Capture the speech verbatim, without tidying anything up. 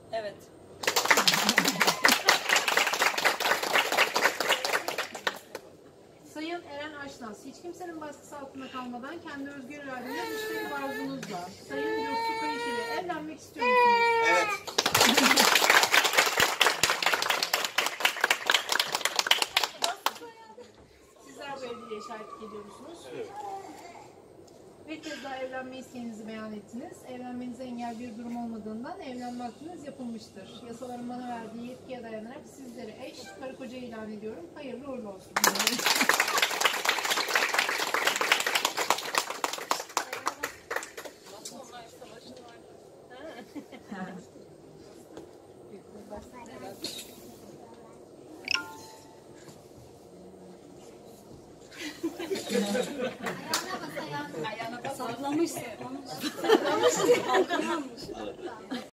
Evet. Sayın Eren Aşnaz, hiç kimsenin baskısı altında kalmadan kendi özgür iradenizle müşteri arzunuzla Sayın Coşku Kayış ile evlenmek istiyor musunuz? Evet. Sizler bu evliliğe şahitlik ediyor musunuz? Evet. Bir kez daha evlenme isteğinizi beyan ettiniz. Evlenmenize engel bir durum olmadığından evlenme hakkınız yapılmıştır. Yasaların bana verdiği yetkiye dayanarak sizleri eş, karı koca ilan ediyorum. Hayırlı uğurlu olsun. Saklamış, saklamış. Saklamış, saklamış.